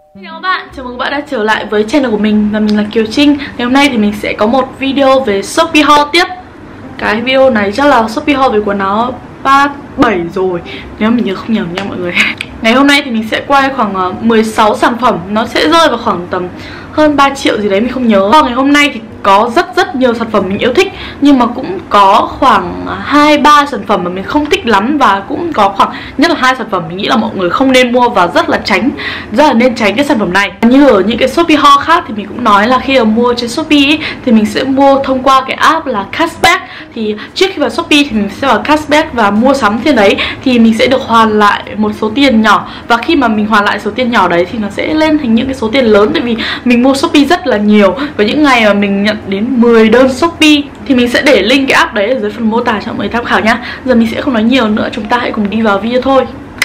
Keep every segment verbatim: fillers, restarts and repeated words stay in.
Xin chào các bạn, chào mừng các bạn đã trở lại với channel của mình và mình là Kiều Trinh. Ngày hôm nay thì mình sẽ có một video về Shopee haul tiếp. Cái video này chắc là Shopee haul về quần áo ba bảy rồi, nếu mình nhớ không nhầm nha mọi người. Ngày hôm nay thì mình sẽ quay khoảng mười sáu sản phẩm, nó sẽ rơi vào khoảng tầm hơn ba triệu gì đấy, mình không nhớ. Ngày hôm nay thì có rất rất nhiều sản phẩm mình yêu thích, nhưng mà cũng có khoảng hai ba sản phẩm mà mình không thích lắm, và cũng có khoảng nhất là hai sản phẩm mình nghĩ là mọi người không nên mua và rất là tránh, rất là nên tránh cái sản phẩm này. Như ở những cái Shopee haul khác thì mình cũng nói là khi mà mua trên Shopee ấy, thì mình sẽ mua thông qua cái app là Cashback. Thì trước khi vào Shopee thì mình sẽ vào Cashback và mua sắm trên đấy thì mình sẽ được hoàn lại một số tiền nhỏ, và khi mà mình hoàn lại số tiền nhỏ đấy thì nó sẽ lên thành những cái số tiền lớn, tại vì mình mua Shopee rất là nhiều. Và những ngày mà mình nhận đến mười đơn Shopee thì mình sẽ để link cái app đấy ở dưới phần mô tả cho mọi người tham khảo nhá. Giờ mình sẽ không nói nhiều nữa, chúng ta hãy cùng đi vào video thôi.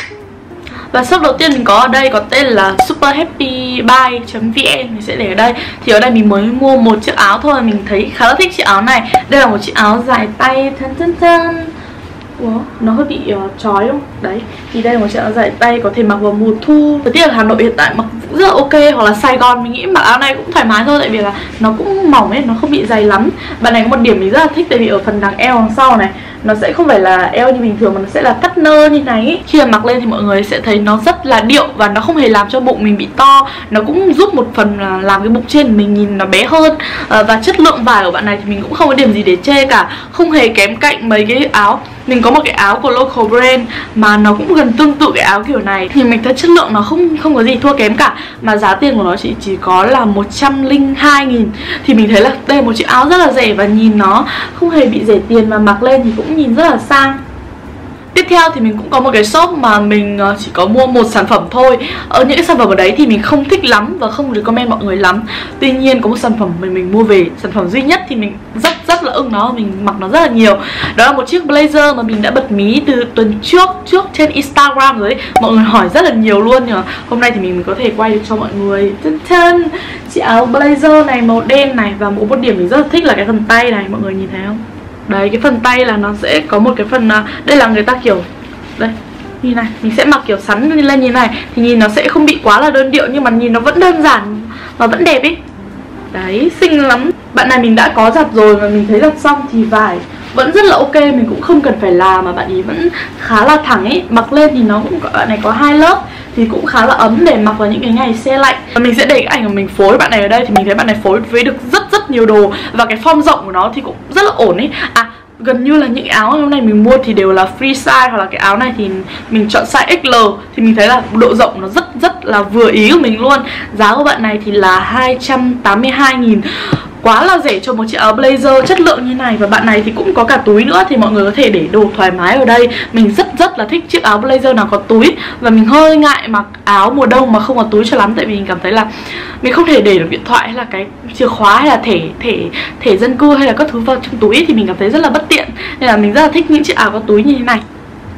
Và shop đầu tiên mình có ở đây có tên là super happy buy chấm vn, mình sẽ để ở đây. Thì ở đây mình mới mua một chiếc áo thôi, mình thấy khá là thích chiếc áo này. Đây là một chiếc áo dài tay thân thân thân. Ủa, nó hơi bị uh, chói không? Đấy, thì đây là một chiếc áo dài tay có thể mặc vào mùa thu. Thời tiết ở Hà Nội hiện tại mặc cũng rất là ok, hoặc là Sài Gòn mình nghĩ mặc áo này cũng thoải mái thôi, tại vì là nó cũng mỏng ấy, nó không bị dày lắm. Bạn này có một điểm mình rất là thích, tại vì ở phần đằng eo đằng sau này nó sẽ không phải là eo như bình thường mà nó sẽ là cắt nơ như này ấy. Khi mà mặc lên thì mọi người sẽ thấy nó rất là điệu và nó không hề làm cho bụng mình bị to. Nó cũng giúp một phần là làm cái bụng trên mình nhìn nó bé hơn. à, Và chất lượng vải của bạn này thì mình cũng không có điểm gì để chê cả, không hề kém cạnh mấy cái áo. Mình có một cái áo của local brand mà nó cũng gần tương tự cái áo kiểu này, thì mình thấy chất lượng nó không không có gì thua kém cả, mà giá tiền của nó chỉ chỉ có là một trăm lẻ hai nghìn. Thì mình thấy là đây là một chiếc áo rất là rẻ và nhìn nó không hề bị rẻ tiền, mà mặc lên thì cũng nhìn rất là sang. Tiếp theo thì mình cũng có một cái shop mà mình chỉ có mua một sản phẩm thôi. Ở những cái sản phẩm ở đấy thì mình không thích lắm và không recommend mọi người lắm. Tuy nhiên có một sản phẩm mình mình mua về, sản phẩm duy nhất thì mình rất rất là ưng nó, mình mặc nó rất là nhiều. Đó là một chiếc blazer mà mình đã bật mí từ tuần trước trước trên Instagram rồi đấy. Mọi người hỏi rất là nhiều luôn, nhưng mà hôm nay thì mình, mình có thể quay được cho mọi người. Chân chân chiếc áo blazer này màu đen này, và một điểm mình rất là thích là cái phần tay này, mọi người nhìn thấy không? Đấy, cái phần tay là nó sẽ có một cái phần, đây là người ta kiểu, đây, như này, mình sẽ mặc kiểu sắn lên như này. Thì nhìn nó sẽ không bị quá là đơn điệu, nhưng mà nhìn nó vẫn đơn giản và vẫn đẹp ý. Đấy, xinh lắm. Bạn này mình đã có giặt rồi và mình thấy giặt xong thì vải vẫn rất là ok, mình cũng không cần phải làm, mà bạn ấy vẫn khá là thẳng ấy. Mặc lên thì nó cũng, bạn này có hai lớp thì cũng khá là ấm để mặc vào những cái ngày se lạnh. Và mình sẽ để cái ảnh của mình phối bạn này ở đây, thì mình thấy bạn này phối với được rất rất nhiều đồ, và cái form rộng của nó thì cũng rất là ổn ấy. À, gần như là những áo hôm nay mình mua thì đều là free size, hoặc là cái áo này thì mình chọn size ích lờ, thì mình thấy là độ rộng nó rất rất là vừa ý của mình luôn. Giá của bạn này thì là hai trăm tám mươi hai nghìn, quá là rẻ cho một chiếc áo blazer chất lượng như này. Và bạn này thì cũng có cả túi nữa, thì mọi người có thể để đồ thoải mái ở đây. Mình rất rất là thích chiếc áo blazer nào có túi, và mình hơi ngại mặc áo mùa đông mà không có túi cho lắm, tại vì mình cảm thấy là mình không thể để được điện thoại hay là cái chìa khóa hay là thẻ thẻ thẻ dân cư hay là các thứ vào trong túi ấy, thì mình cảm thấy rất là bất tiện, nên là mình rất là thích những chiếc áo có túi như thế này.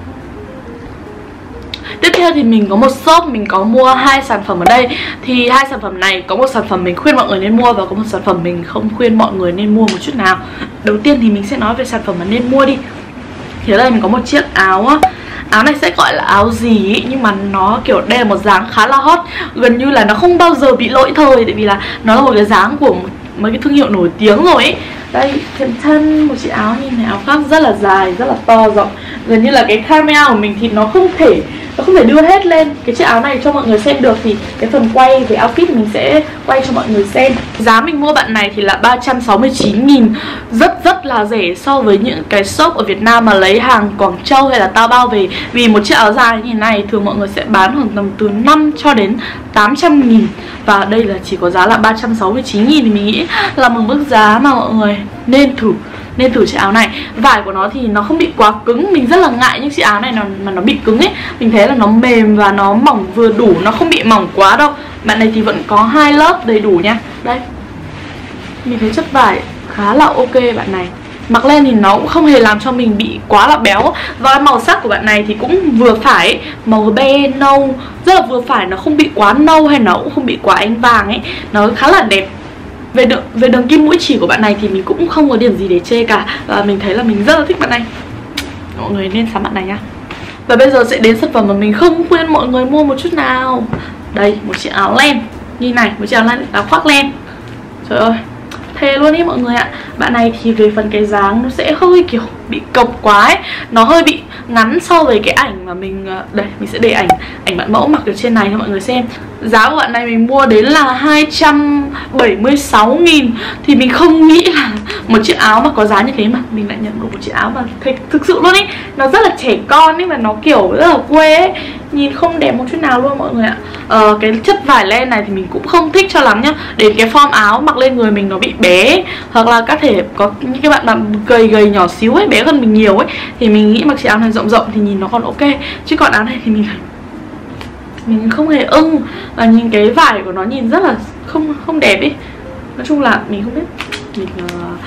Tiếp theo thì mình có một shop, mình có mua hai sản phẩm ở đây. Thì hai sản phẩm này có một sản phẩm mình khuyên mọi người nên mua, và có một sản phẩm mình không khuyên mọi người nên mua một chút nào. Đầu tiên thì mình sẽ nói về sản phẩm mà nên mua đi. Thì ở đây mình có một chiếc áo á. Áo này sẽ gọi là áo gì ý, nhưng mà nó kiểu đây là một dáng khá là hot, gần như là nó không bao giờ bị lỗi thời, tại vì là nó là một cái dáng của một, mấy cái thương hiệu nổi tiếng rồi ấy. Đây, thân thân một chiếc áo như này, áo khoác rất là dài, rất là to rộng, gần như là cái camera của mình thì nó không thể nó không thể đưa hết lên cái chiếc áo này cho mọi người xem được, thì cái phần quay về outfit mình sẽ quay cho mọi người xem. Giá mình mua bạn này thì là ba trăm sáu mươi chín nghìn, rất rất là rẻ so với những cái shop ở Việt Nam mà lấy hàng Quảng Châu hay là Taobao về. Vì một chiếc áo dài như thế này thường mọi người sẽ bán khoảng tầm từ năm cho đến tám trăm nghìn, và đây là chỉ có giá là ba trăm sáu mươi chín nghìn, thì mình nghĩ là một mức giá mà mọi người nên thử nên thử chiếc áo này. Vải của nó thì nó không bị quá cứng, mình rất là ngại những chiếc áo này nó, mà nó bị cứng ấy. Mình thấy là nó mềm và nó mỏng vừa đủ, nó không bị mỏng quá đâu. Bạn này thì vẫn có hai lớp đầy đủ nha. Đây, mình thấy chất vải khá là ok bạn này. Mặc lên thì nó cũng không hề làm cho mình bị quá là béo. Và màu sắc của bạn này thì cũng vừa phải ấy. Màu be nâu, rất là vừa phải, nó không bị quá nâu hay nó cũng không bị quá ánh vàng ấy. Nó khá là đẹp. Về đường, về đường kim mũi chỉ của bạn này thì mình cũng không có điểm gì để chê cả, và mình thấy là mình rất là thích bạn này. Mọi người nên sắm bạn này nhá. Và bây giờ sẽ đến sản phẩm mà mình không khuyên mọi người mua một chút nào. Đây, một chiếc áo len như này, một chiếc áo len, áo khoác len. Trời ơi, thề luôn ý mọi người ạ. Bạn này thì về phần cái dáng nó sẽ hơi kiểu bị cộc quá ấy. Nó hơi bị ngắn so với cái ảnh mà mình... Đây, mình sẽ để ảnh ảnh bạn mẫu mặc ở trên này cho mọi người xem. Giá của bạn này mình mua đến là hai trăm bảy mươi sáu nghìn. Thì mình không nghĩ là một chiếc áo mà có giá như thế mà mình lại nhận được một chiếc áo mà thực, thực sự luôn ý. Nó rất là trẻ con ấy, mà nó kiểu rất là quê ấy. Nhìn không đẹp một chút nào luôn mọi người ạ. Ờ, cái chất vải len này thì mình cũng không thích cho lắm nhá. Đến cái form áo mặc lên người mình nó bị bé, hoặc là có thể có những cái bạn mà gầy gầy nhỏ xíu ấy, bé hơn mình nhiều ấy, thì mình nghĩ mặc chiếc áo này rộng rộng thì nhìn nó còn ok. Chứ còn áo này thì mình mình không hề ưng. Và nhìn cái vải của nó nhìn rất là không không đẹp ấy. Nói chung là mình không biết. Mình uh,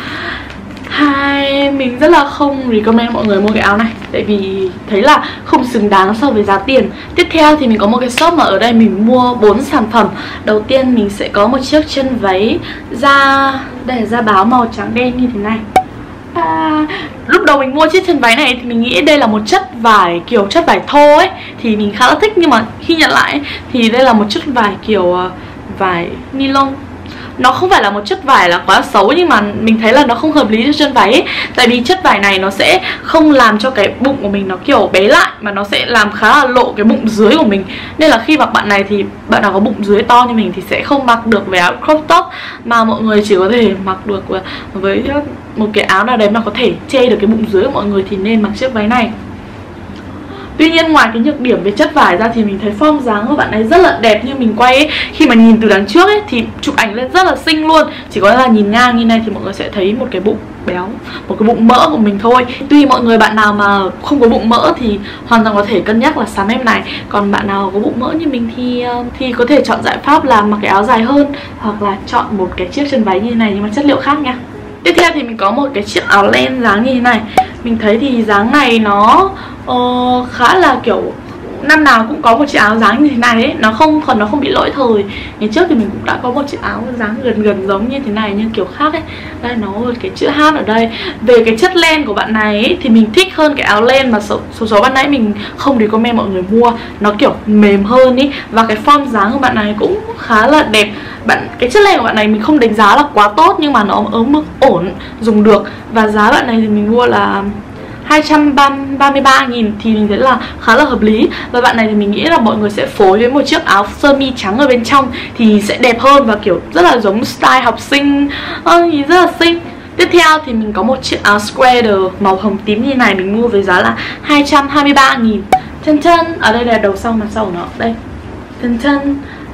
hai mình rất là không recommend mọi người mua cái áo này, tại vì thấy là không xứng đáng so với giá tiền. Tiếp theo thì mình có một cái shop mà ở đây mình mua bốn sản phẩm. Đầu tiên mình sẽ có một chiếc chân váy da, đây là da báo màu trắng đen như thế này. À, lúc đầu mình mua chiếc chân váy này thì mình nghĩ đây là một chất vải kiểu chất vải thô ấy, thì mình khá là thích. Nhưng mà khi nhận lại ấy, thì đây là một chất vải kiểu uh, vải nylon. Nó không phải là một chất vải là quá xấu, nhưng mà mình thấy là nó không hợp lý cho chân váy ấy. Tại vì chất vải này nó sẽ không làm cho cái bụng của mình nó kiểu bé lại, mà nó sẽ làm khá là lộ cái bụng dưới của mình. Nên là khi mặc bạn này thì bạn nào có bụng dưới to như mình thì sẽ không mặc được với áo crop top, mà mọi người chỉ có thể mặc được với một cái áo nào đấy mà có thể che được cái bụng dưới của mọi người thì nên mặc chiếc váy này. Tuy nhiên ngoài cái nhược điểm về chất vải ra thì mình thấy form dáng của bạn ấy rất là đẹp. Như mình quay ấy, khi mà nhìn từ đằng trước ấy thì chụp ảnh lên rất là xinh luôn. Chỉ có là nhìn ngang như này thì mọi người sẽ thấy một cái bụng béo, một cái bụng mỡ của mình thôi. Tuy mọi người bạn nào mà không có bụng mỡ thì hoàn toàn có thể cân nhắc là sắm em này. Còn bạn nào có bụng mỡ như mình thì thì có thể chọn giải pháp là mặc cái áo dài hơn, hoặc là chọn một cái chiếc chân váy như này nhưng mà chất liệu khác nha. Tiếp theo thì mình có một cái chiếc áo len dáng như thế này. Mình thấy thì dáng này nó uh, khá là kiểu năm nào cũng có một chiếc áo dáng như thế này ấy. Nó không còn nó không bị lỗi thời. Ngày trước thì mình cũng đã có một chiếc áo dáng gần gần giống như thế này nhưng kiểu khác ấy. Đây nó cái chữ H ở đây. Về cái chất len của bạn này ấy, thì mình thích hơn cái áo len mà số số, số ban nãy mình không recommend mọi người mua. Nó kiểu mềm hơn ý. Và cái form dáng của bạn này cũng khá là đẹp. Bạn cái chất len của bạn này mình không đánh giá là quá tốt, nhưng mà nó ở mức ổn, dùng được. Và giá bạn này thì mình mua là hai trăm ba mươi ba nghìn thì mình thấy là khá là hợp lý. Và bạn này thì mình nghĩ là mọi người sẽ phối với một chiếc áo sơ mi trắng ở bên trong thì sẽ đẹp hơn và kiểu rất là giống style học sinh, à, nhìn rất là xinh. Tiếp theo thì mình có một chiếc áo sweater màu hồng tím như này, mình mua với giá là hai trăm hai mươi ba nghìn. Chân chân, ở đây là đầu sau mặt sau của nó, đây. Chân chân.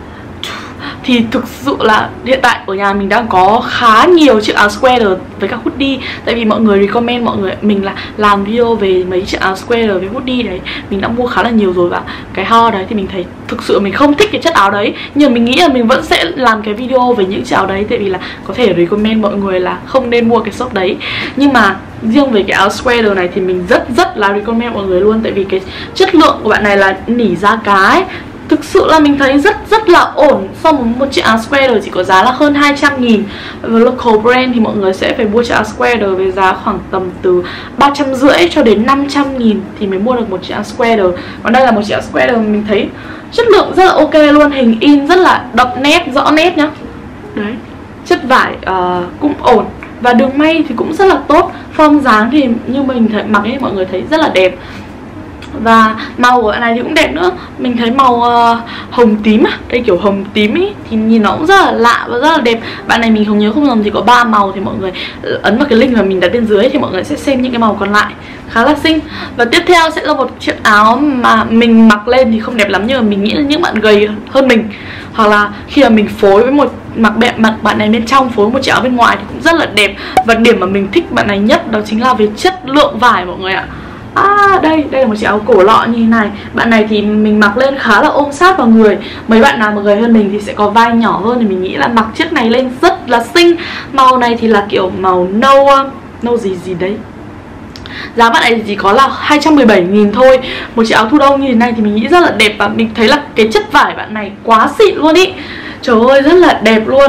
Thì thực sự là hiện tại ở nhà mình đang có khá nhiều chiếc áo sweater với cả hoodie. Tại vì mọi người recommend mọi người mình là làm video về mấy chiếc áo sweater với hoodie đấy. Mình đã mua khá là nhiều rồi, và cái haul đấy thì mình thấy thực sự mình không thích cái chất áo đấy. Nhưng mình nghĩ là mình vẫn sẽ làm cái video về những chiếc áo đấy, tại vì là có thể recommend mọi người là không nên mua cái shop đấy. Nhưng mà riêng về cái áo sweater này thì mình rất rất là recommend mọi người luôn. Tại vì cái chất lượng của bạn này là nỉ da cá ấy. Thực sự là mình thấy rất rất là ổn. So với một chiếc áo sweater chỉ có giá là hơn hai trăm nghìn. Với local brand thì mọi người sẽ phải mua chiếc áo sweater với giá khoảng tầm từ ba trăm rưỡi cho đến năm trăm nghìn thì mới mua được một chiếc áo sweater. Còn đây là một chiếc áo sweater mình thấy chất lượng rất là ok luôn. Hình in rất là đậm nét, rõ nét nhá. Đấy, chất vải uh, cũng ổn. Và đường may thì cũng rất là tốt. Form dáng thì như mình thấy, mặc ấy mọi người thấy rất là đẹp. Và màu của bạn này thì cũng đẹp nữa. Mình thấy màu uh, hồng tím à. Đây kiểu hồng tím ý, thì nhìn nó cũng rất là lạ và rất là đẹp. Bạn này mình không nhớ không nhầm thì có ba màu. Thì mọi người ấn vào cái link mà mình đặt bên dưới thì mọi người sẽ xem những cái màu còn lại. Khá là xinh. Và tiếp theo sẽ là một chiếc áo mà mình mặc lên thì không đẹp lắm, nhưng mà mình nghĩ là những bạn gầy hơn mình, hoặc là khi mà mình phối với một mặc bẹ mặc bạn này bên trong, phối với một chiếc áo bên ngoài thì cũng rất là đẹp. Và điểm mà mình thích bạn này nhất đó chính là về chất lượng vải mọi người ạ. À đây, đây là một chiếc áo cổ lọ như thế này. Bạn này thì mình mặc lên khá là ôm sát vào người. Mấy bạn nào mà gầy hơn mình thì sẽ có vai nhỏ hơn, thì mình nghĩ là mặc chiếc này lên rất là xinh. Màu này thì là kiểu màu nâu, nâu gì gì đấy. Giá bạn này thì chỉ có là hai trăm mười bảy nghìn thôi. Một chiếc áo thu đông như thế này thì mình nghĩ rất là đẹp. Và mình thấy là cái chất vải bạn này quá xịn luôn ý. Trời ơi rất là đẹp luôn.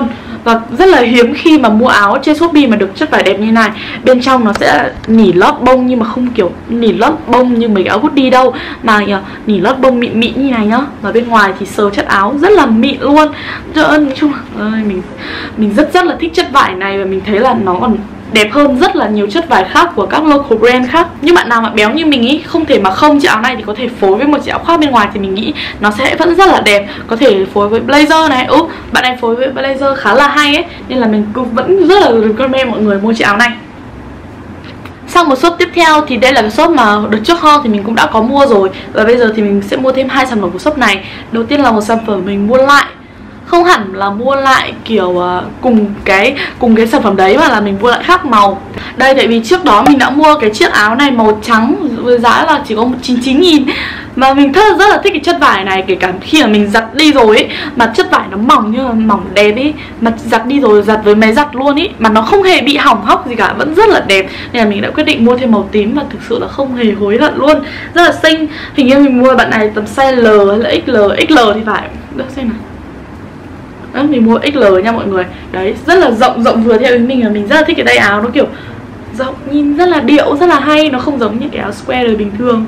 Và rất là hiếm khi mà mua áo trên Shopee mà được chất vải đẹp như này. Bên trong nó sẽ nỉ lót bông nhưng mà không kiểu nỉ lót bông như mấy cái áo hoodie đâu, mà nỉ lót bông mịn mịn như này nhá. Và bên ngoài thì sờ chất áo rất là mịn luôn. Trời ơi, nói chung là mình mình rất rất là thích chất vải này, và mình thấy là nó còn đẹp hơn rất là nhiều chất vải khác của các local brand khác. Nhưng bạn nào mà béo như mình ý, không thể mà không chiếc áo này thì có thể phối với một chiếc áo khoác bên ngoài thì mình nghĩ nó sẽ vẫn rất là đẹp. Có thể phối với blazer này, ừ, bạn này phối với blazer khá là hay ấy, nên là mình cũng vẫn rất là recommend mọi người mua chiếc áo này. Sang một shop tiếp theo thì đây là cái shop mà đợt trước ho thì mình cũng đã có mua rồi, và bây giờ thì mình sẽ mua thêm hai sản phẩm của shop này. Đầu tiên là một sản phẩm mình mua lại, không hẳn là mua lại kiểu uh, cùng cái cùng cái sản phẩm đấy, mà là mình mua lại khác màu. Đây, tại vì trước đó mình đã mua cái chiếc áo này màu trắng với giá là chỉ có một trăm chín mươi chín nghìn. Mà mình rất là, rất là thích cái chất vải này, kể cả khi mà mình giặt đi rồi ấy, mà chất vải nó mỏng như là mỏng đẹp ấy, mà giặt đi rồi giặt với máy giặt luôn ấy, mà nó không hề bị hỏng hóc gì cả, vẫn rất là đẹp. Nên là mình đã quyết định mua thêm màu tím, và thực sự là không hề hối hận luôn. Rất là xinh. Hình như mình mua bạn này tầm size L hay là ích lờ, ích lờ thì phải. Được xem nào. Đó, mình mua ích lờ nha mọi người. Đấy, rất là rộng, rộng vừa theo ý mình, là mình rất là thích cái tay áo. Nó kiểu rộng, nhìn rất là điệu, rất là hay. Nó không giống như cái áo square bình thường.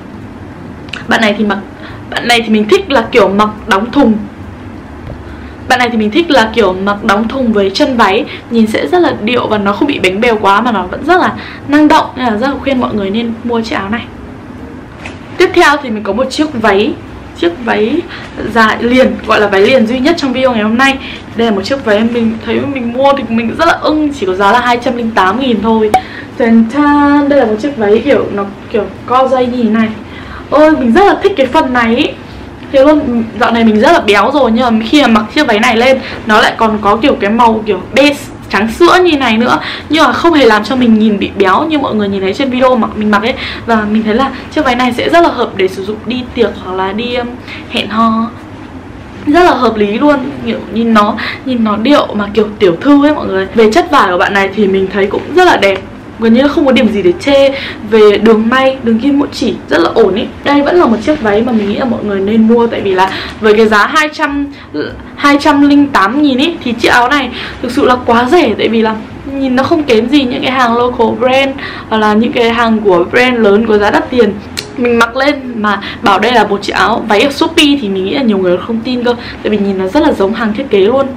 Bạn này thì mặc Bạn này thì mình thích là kiểu mặc đóng thùng. Bạn này thì mình thích là kiểu mặc đóng thùng với chân váy, nhìn sẽ rất là điệu và nó không bị bánh bèo quá, mà nó vẫn rất là năng động. Nên là rất là khuyên mọi người nên mua chiếc áo này. Tiếp theo thì mình có một chiếc váy, chiếc váy dài liền, gọi là váy liền duy nhất trong video ngày hôm nay. Đây là một chiếc váy mình thấy mình mua thì mình rất là ưng, chỉ có giá là hai trăm lẻ tám nghìn thôi. Tàn than, đây là một chiếc váy kiểu nó kiểu co dây như thế này. Ôi, mình rất là thích cái phần này ý. Thế luôn, dạo này mình rất là béo rồi, nhưng mà khi mà mặc chiếc váy này lên, nó lại còn có kiểu cái màu kiểu beige trắng sữa như này nữa, nhưng mà không hề làm cho mình nhìn bị béo như mọi người nhìn thấy trên video mà mình mặc ấy. Và mình thấy là chiếc váy này sẽ rất là hợp để sử dụng đi tiệc hoặc là đi um, hẹn hò, rất là hợp lý luôn. Kiểu nhìn nó nhìn nó điệu mà kiểu tiểu thư ấy mọi người. Về chất vải của bạn này thì mình thấy cũng rất là đẹp, gần như không có điểm gì để chê. Về đường may, đường kim mũi chỉ rất là ổn ý. Đây vẫn là một chiếc váy mà mình nghĩ là mọi người nên mua, tại vì là với cái giá hai trăm lẻ tám nghìn ý, thì chiếc áo này thực sự là quá rẻ. Tại vì là nhìn nó không kém gì những cái hàng local brand hoặc là những cái hàng của brand lớn có giá đắt tiền. Mình mặc lên mà bảo đây là một chiếc áo váy ở Shopee thì mình nghĩ là nhiều người không tin cơ, tại vì nhìn nó rất là giống hàng thiết kế luôn.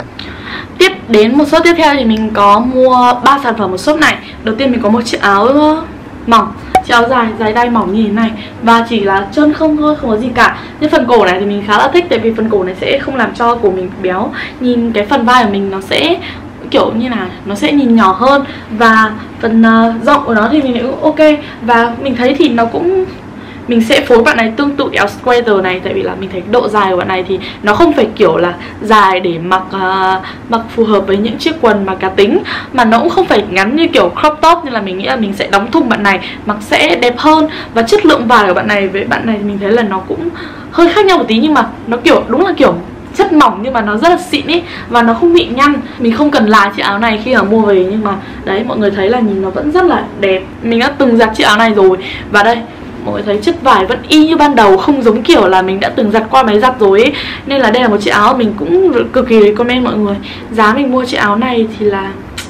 Tiếp đến một shop tiếp theo thì mình có mua ba sản phẩm một shop này. Đầu tiên mình có một chiếc áo mỏng, chiếc áo dài, dài đai mỏng như thế này, và chỉ là chân không thôi, không có gì cả. Nhưng phần cổ này thì mình khá là thích, tại vì phần cổ này sẽ không làm cho cổ mình béo. Nhìn cái phần vai của mình nó sẽ kiểu như là nó sẽ nhìn nhỏ hơn, và phần uh, rộng của nó thì mình cũng ok. Và mình thấy thì nó cũng, mình sẽ phối bạn này tương tự áo sweater này, tại vì là mình thấy độ dài của bạn này thì nó không phải kiểu là dài để mặc uh, mặc phù hợp với những chiếc quần mà cá tính, mà nó cũng không phải ngắn như kiểu crop top, nên là mình nghĩ là mình sẽ đóng thùng bạn này mặc sẽ đẹp hơn. Và chất lượng vải của bạn này với bạn này thì mình thấy là nó cũng hơi khác nhau một tí, nhưng mà nó kiểu đúng là kiểu chất mỏng nhưng mà nó rất là xịn ý, và nó không bị nhăn. Mình không cần là chiếc áo này khi mà mua về, nhưng mà đấy, mọi người thấy là nhìn nó vẫn rất là đẹp. Mình đã từng giặt chiếc áo này rồi, và đây mọi người thấy chất vải vẫn y như ban đầu, không giống kiểu là mình đã từng giặt qua máy giặt rồi ấy. Nên là đây là một chiếc áo mình cũng cực kỳ recommend mọi người. Giá mình mua chiếc áo này thì là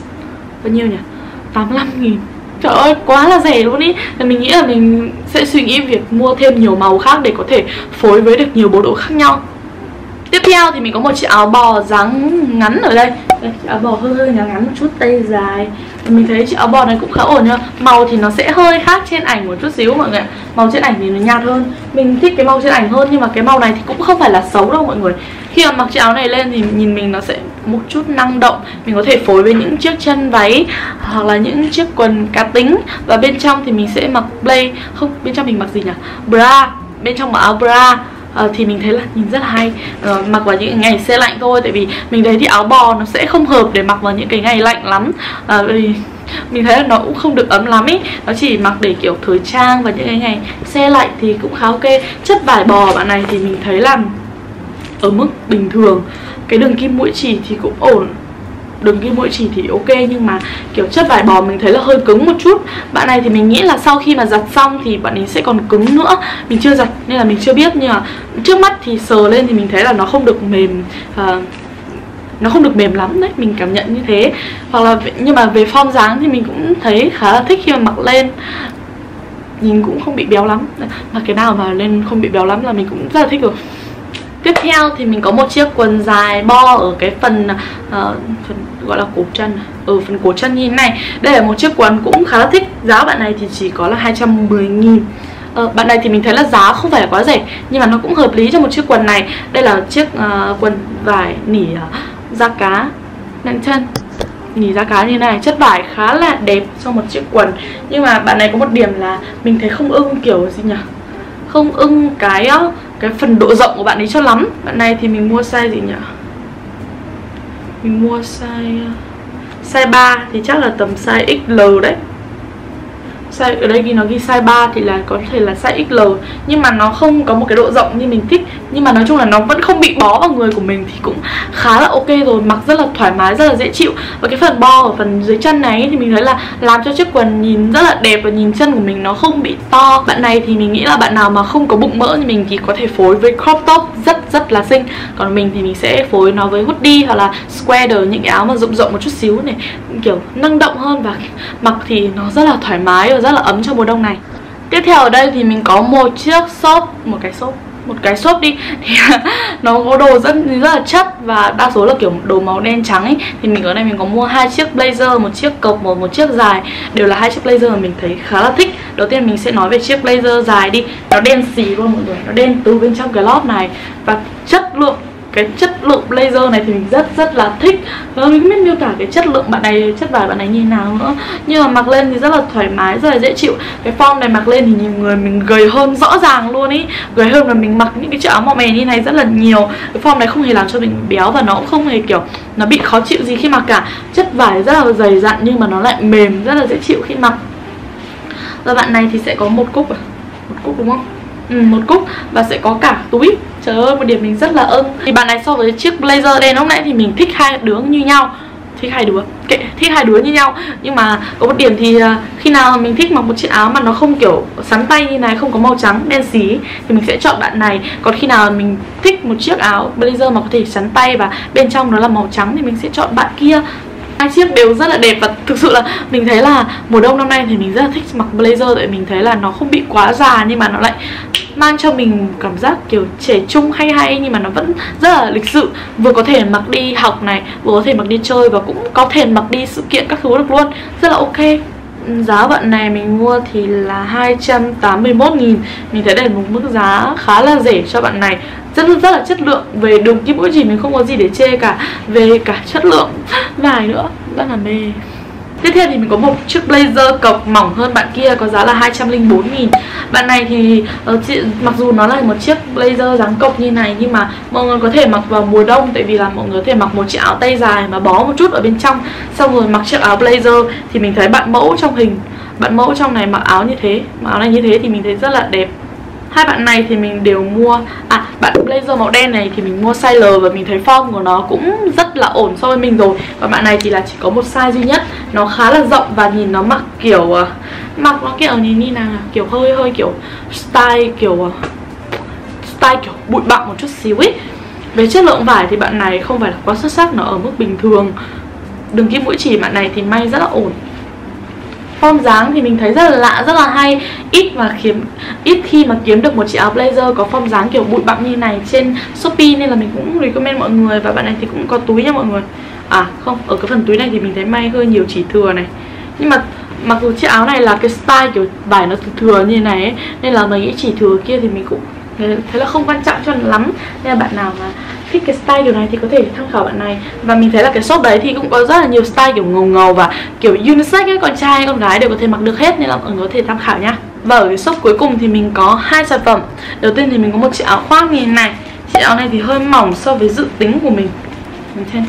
bao nhiêu nhỉ? tám mươi lăm nghìn. Trời ơi, quá là rẻ luôn ý. Nên mình nghĩ là mình sẽ suy nghĩ việc mua thêm nhiều màu khác để có thể phối với được nhiều bộ đồ khác nhau. Tiếp theo thì mình có một chiếc áo bò dáng ngắn ở đây. Đây, chiếc áo bò hơi hơi ngắn ngắn một chút, tay dài. Mình thấy chiếc áo bò này cũng khá ổn nhá. Màu thì nó sẽ hơi khác trên ảnh một chút xíu mọi người. Màu trên ảnh thì nó nhạt hơn. Mình thích cái màu trên ảnh hơn, nhưng mà cái màu này thì cũng không phải là xấu đâu mọi người. Khi mà mặc chiếc áo này lên thì nhìn mình nó sẽ một chút năng động. Mình có thể phối với những chiếc chân váy hoặc là những chiếc quần cá tính. Và bên trong thì mình sẽ mặc blazer. Không, bên trong mình mặc gì nhỉ? Bra. Bên trong mặc áo bra. Uh, thì mình thấy là nhìn rất là hay, uh, mặc vào những ngày se lạnh thôi. Tại vì mình thấy thì áo bò nó sẽ không hợp để mặc vào những cái ngày lạnh lắm, uh, vì mình thấy là nó cũng không được ấm lắm ý. Nó chỉ mặc để kiểu thời trang và những cái ngày se lạnh thì cũng khá ok. Chất vải bò bạn này thì mình thấy là ở mức bình thường. Cái đường kim mũi chỉ thì cũng ổn, đường kim mũi chỉ thì ok, nhưng mà kiểu chất vải bò mình thấy là hơi cứng một chút. Bạn này thì mình nghĩ là sau khi mà giặt xong thì bạn ấy sẽ còn cứng nữa. Mình chưa giặt nên là mình chưa biết, nhưng mà trước mắt thì sờ lên thì mình thấy là nó không được mềm uh, nó không được mềm lắm đấy, mình cảm nhận như thế. Hoặc là nhưng mà về form dáng thì mình cũng thấy khá là thích khi mà mặc lên, nhìn cũng không bị béo lắm. Mà cái nào mà lên không bị béo lắm là mình cũng rất là thích rồi. Tiếp theo thì mình có một chiếc quần dài bo ở cái phần, uh, phần gọi là cổ chân, ở ừ, phần cổ chân như thế này. Đây là một chiếc quần cũng khá là thích. Giá bạn này thì chỉ có là hai trăm mười nghìn. Ờ, bạn này thì mình thấy là giá không phải là quá rẻ, nhưng mà nó cũng hợp lý cho một chiếc quần này. Đây là chiếc uh, quần vải nỉ uh, da cá nặng chân, nỉ da cá như này, chất vải khá là đẹp cho một chiếc quần. Nhưng mà bạn này có một điểm là mình thấy không ưng kiểu gì nhỉ, không ưng cái cái phần độ rộng của bạn ấy cho lắm. Bạn này thì mình mua size gì nhỉ, mình mua size size ba thì chắc là tầm size ích lờ đấy. Size, ở đây ghi nó ghi size ba thì là có thể là size ích lờ, nhưng mà nó không có một cái độ rộng như mình thích. Nhưng mà nói chung là nó vẫn không bị bó vào người của mình thì cũng khá là ok rồi, mặc rất là thoải mái, rất là dễ chịu. Và cái phần bo ở phần dưới chân này thì mình thấy là làm cho chiếc quần nhìn rất là đẹp và nhìn chân của mình nó không bị to. Bạn này thì mình nghĩ là bạn nào mà không có bụng mỡ như mình thì có thể phối với crop top rất rất là xinh. Còn mình thì mình sẽ phối nó với hoodie hoặc là sweater, những cái áo mà rộng rộng một chút xíu này, kiểu năng động hơn, và mặc thì nó rất là thoải mái và rất là ấm cho mùa đông này. Tiếp theo ở đây thì mình có một chiếc shop, một cái shop, một cái shop đi thì nó có đồ rất rất là chất và đa số là kiểu đồ màu đen trắng ấy. Thì mình ở đây mình có mua hai chiếc blazer, một chiếc cộc, một một chiếc dài, đều là hai chiếc blazer mà mình thấy khá là thích. Đầu tiên mình sẽ nói về chiếc blazer dài đi, nó đen xì luôn mọi người, nó đen từ bên trong cái lót này, và chất lượng cái chất lượng blazer này thì mình rất rất là thích. Và mình không biết miêu tả cái chất lượng bạn này, chất vải bạn này như nào nữa, nhưng mà mặc lên thì rất là thoải mái, rất là dễ chịu. Cái form này mặc lên thì nhìn người mình gầy hơn rõ ràng luôn ý, gầy hơn là mình mặc những cái chiếc áo màu mè như này rất là nhiều. Cái form này không hề làm cho mình béo và nó cũng không hề kiểu nó bị khó chịu gì khi mặc cả. Chất vải rất là dày dặn nhưng mà nó lại mềm, rất là dễ chịu khi mặc. Và bạn này thì sẽ có một cúc à? Một cúc đúng không? Ừ, một cúc và sẽ có cả túi. Trời ơi, một điểm mình rất là ưng. Thì bạn này so với chiếc blazer đen lúc nãy thì mình thích hai đứa như nhau. Thích hai đứa, kệ, thích hai đứa như nhau. Nhưng mà có một điểm thì khi nào mình thích mặc một chiếc áo mà nó không kiểu sắn tay như này, không có màu trắng đen xí thì mình sẽ chọn bạn này. Còn khi nào mình thích một chiếc áo blazer mà có thể sắn tay và bên trong nó là màu trắng thì mình sẽ chọn bạn kia. Hai chiếc đều rất là đẹp và thực sự là mình thấy là mùa đông năm nay thì mình rất là thích mặc blazer, tại mình thấy là nó không bị quá già nhưng mà nó lại mang cho mình cảm giác kiểu trẻ trung hay hay, nhưng mà nó vẫn rất là lịch sự. Vừa có thể mặc đi học này, vừa có thể mặc đi chơi và cũng có thể mặc đi sự kiện các thứ được luôn, rất là ok. Giá bạn này mình mua thì là hai trăm tám mươi mốt nghìn. Mình thấy đây là một mức giá khá là rẻ cho bạn này, rất rất là chất lượng. Về đường kim mũi chỉ mình không có gì để chê cả, về cả chất lượng vải nữa rất là mê. Tiếp theo thì mình có một chiếc blazer cộc mỏng hơn bạn kia, có giá là hai trăm lẻ bốn nghìn. Bạn này thì uh, mặc dù nó là một chiếc blazer dáng cộc như này, nhưng mà mọi người có thể mặc vào mùa đông, tại vì là mọi người có thể mặc một chiếc áo tay dài mà bó một chút ở bên trong, xong rồi mặc chiếc áo blazer. Thì mình thấy bạn mẫu trong hình, bạn mẫu trong này mặc áo như thế, mặc áo này như thế thì mình thấy rất là đẹp. Hai bạn này thì mình đều mua, à bạn blazer màu đen này thì mình mua size L và mình thấy form của nó cũng rất là ổn so với mình rồi. Còn bạn này thì là chỉ có một size duy nhất, nó khá là rộng và nhìn nó mặc kiểu uh, mặc nó kiểu nhìn như nào, kiểu hơi hơi kiểu style kiểu uh, style kiểu bụi bặm một chút xíu ấy. Về chất lượng vải thì bạn này không phải là quá xuất sắc, nó ở mức bình thường. Đường kim mũi chỉ bạn này thì may rất là ổn. Form dáng thì mình thấy rất là lạ, rất là hay. Ít mà kiếm ít khi mà kiếm được một chiếc áo blazer có form dáng kiểu bụi bặm như này trên Shopee, nên là mình cũng recommend mọi người. Và bạn này thì cũng có túi nha mọi người. À không, ở cái phần túi này thì mình thấy may hơi nhiều chỉ thừa này. Nhưng mà mặc dù chiếc áo này là cái style kiểu vải nó thừa như này ấy, nên là mấy cái chỉ thừa kia thì mình cũng thế là không quan trọng cho lắm. Nên là bạn nào mà thích cái style kiểu này thì có thể tham khảo bạn này. Và mình thấy là cái shop đấy thì cũng có rất là nhiều style kiểu ngầu ngầu và kiểu unisex ấy, con trai con gái đều có thể mặc được hết, nên là mọi người có thể tham khảo nha. Và ở cái shop cuối cùng thì mình có hai sản phẩm. Đầu tiên thì mình có một chiếc áo khoác như thế này. Chiếc áo này thì hơi mỏng so với dự tính của mình. Mình xem.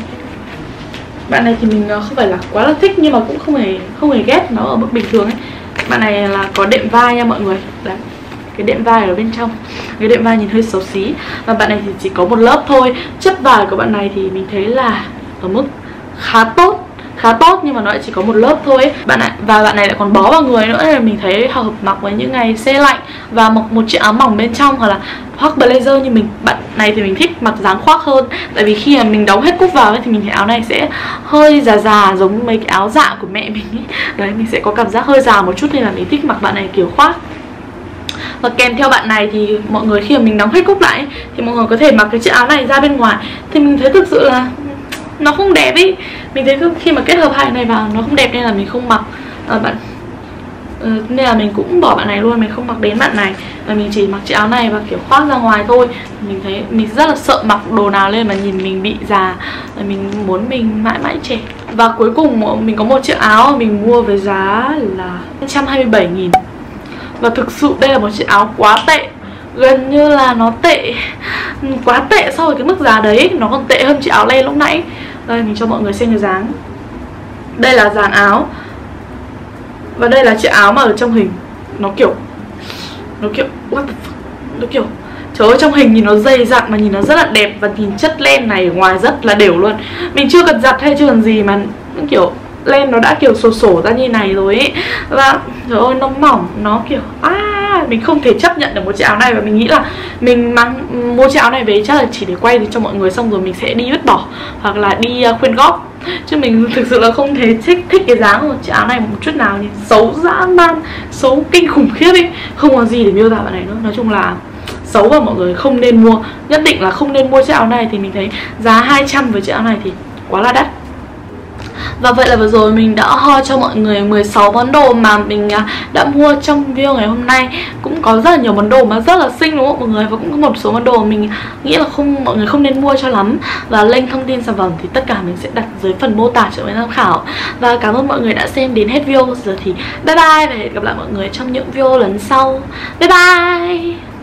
Bạn này thì mình không phải là quá là thích nhưng mà cũng không hề không hề ghét, nó ở mức bình thường ấy. Bạn này là có đệm vai nha mọi người. Đấy, cái đệm vai ở bên trong, cái đệm vai nhìn hơi xấu xí. Và bạn này thì chỉ có một lớp thôi. Chất vải của bạn này thì mình thấy là ở mức khá tốt, khá khá tốt nhưng mà nó lại chỉ có một lớp thôi ấy. Bạn này, và bạn này lại còn bó vào người nữa nên mình thấy hợp mặc với những ngày se lạnh và mặc một chiếc áo mỏng bên trong hoặc là khoác blazer như mình. Bạn này thì mình thích mặc dáng khoác hơn, tại vì khi mà mình đóng hết cúc vào ấy, thì mình thấy áo này sẽ hơi già già giống mấy cái áo dạ của mẹ mình ấy. Đấy, mình sẽ có cảm giác hơi già một chút nên là mình thích mặc bạn này kiểu khoác. Và kèm theo bạn này thì mọi người khi mà mình đóng hết cúc lại ấy, thì mọi người có thể mặc cái chiếc áo này ra bên ngoài. Thì mình thấy thực sự là nó không đẹp ý. Mình thấy khi mà kết hợp hai cái này vào nó không đẹp nên là mình không mặc à, bạn ừ, nên là mình cũng bỏ bạn này luôn, mình không mặc đến bạn này. Và mình chỉ mặc chiếc áo này và kiểu khoác ra ngoài thôi. Mình thấy mình rất là sợ mặc đồ nào lên mà nhìn mình bị già. Và mình muốn mình mãi mãi trẻ. Và cuối cùng mình có một chiếc áo mình mua với giá là hai trăm hai mươi bảy nghìn. Và thực sự đây là một chiếc áo quá tệ, gần như là nó tệ, quá tệ so với cái mức giá đấy. Nó còn tệ hơn chiếc áo len lúc nãy. Đây mình cho mọi người xem cái dáng. Đây là dáng áo. Và đây là chiếc áo mà ở trong hình nó kiểu Nó kiểu what the fuck? Nó kiểu trời ơi, trong hình nhìn nó dày dặn mà nhìn nó rất là đẹp. Và nhìn chất len này ở ngoài rất là đều luôn. Mình chưa cần giặt hay chưa cần gì mà kiểu len nó đã kiểu sổ sổ ra như này rồi ấy. Và trời ơi, nó mỏng, nó kiểu à, mình không thể chấp nhận được một chiếc áo này. Và mình nghĩ là mình mang mua chiếc áo này về chắc là chỉ để quay cho mọi người, xong rồi mình sẽ đi vứt bỏ hoặc là đi khuyên góp. Chứ mình thực sự là không thể thích thích cái dáng của chiếc áo này một chút nào. Thì xấu dã man, xấu kinh khủng khiếp ấy. Không có gì để miêu tả bạn này nữa. Nói chung là xấu và mọi người không nên mua. Nhất định là không nên mua chiếc áo này. Thì mình thấy giá hai trăm với chiếc áo này thì quá là đắt. Và vậy là vừa rồi mình đã haul cho mọi người mười sáu món đồ mà mình đã mua trong video ngày hôm nay. Cũng có rất là nhiều món đồ mà rất là xinh đúng không mọi người. Và cũng có một số món đồ mình nghĩ là không mọi người không nên mua cho lắm. Và link thông tin sản phẩm thì tất cả mình sẽ đặt dưới phần mô tả cho mọi người tham khảo. Và cảm ơn mọi người đã xem đến hết video. Giờ thì bye bye và hẹn gặp lại mọi người trong những video lần sau. Bye bye.